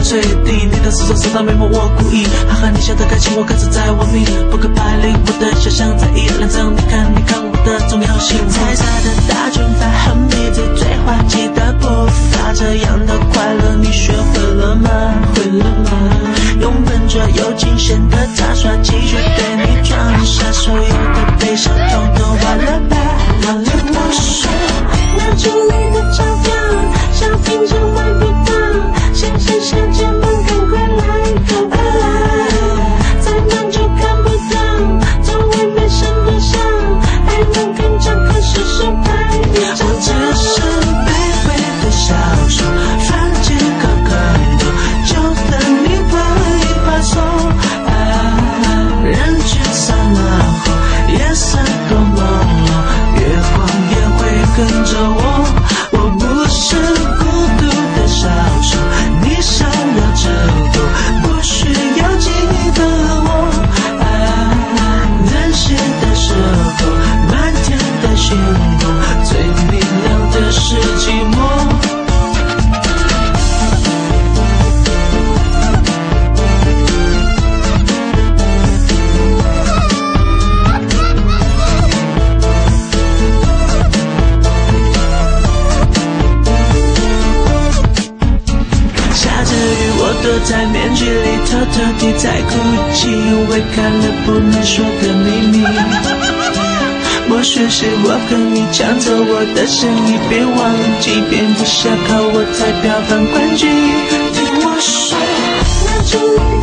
最低，你的死守死到眉毛我故意，哈哈，你笑得开心，我可自在我命，不可排领我的想象在一两张，你看我的重要性，彩色的大卷发和你最最滑稽的步伐，这样的快乐你学会了吗？会了吗？用笨拙又惊险的杂耍继续对你装傻，所有的悲伤统统忘了吧，忘了吧。我说拿出你的钞票，想听着外面的，先生小姐们赶快来，赶快来，再慢就看不到，座位没什么像，还能跟着可是手拍你长大。我只是卑微的小丑，犯几个坑头，就等你拍一拍手。人群散了后，夜色多朦胧，月光也会跟着我。我不是孤独的小丑，你想要知道，不需要记得我。任性的时候，漫天的星空，最明亮的是寂寞。躲在面具里偷偷地在哭泣，为看了不能说的秘密。或许是我和你抢走我的生意，别忘记蝙蝠侠靠我才票房冠军。听我说，那就